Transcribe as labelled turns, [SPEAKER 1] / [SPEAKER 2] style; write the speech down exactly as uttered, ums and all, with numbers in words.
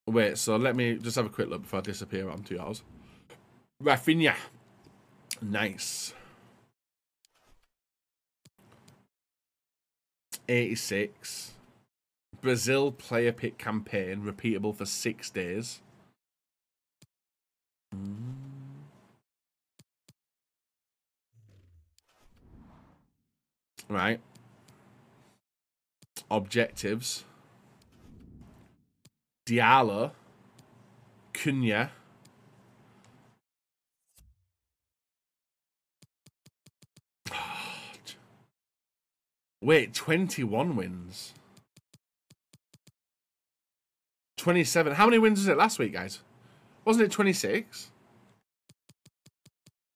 [SPEAKER 1] Wait, so let me just have a quick look before I disappear onto yours. Rafhina. Nice. eighty-six. Brazil player pick campaign, repeatable for six days. Mm. Right. Objectives. Djalo. Cunha. Wait, twenty-one wins. twenty-seven. How many wins was it last week, guys? Wasn't it twenty-six?